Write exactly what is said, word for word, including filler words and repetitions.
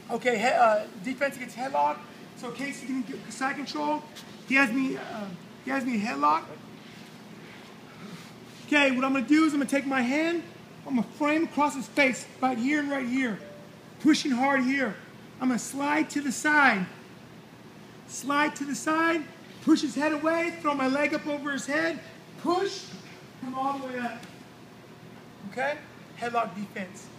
Okay, he, uh, defense against headlock. So Casey can get side control. He has me. Uh, he has me headlock. Okay, what I'm gonna do is I'm gonna take my hand. I'm gonna frame across his face, right here and right here, pushing hard here. I'm gonna slide to the side. Slide to the side. Push his head away. Throw my leg up over his head. Push. Come all the way up. Okay? Headlock defense.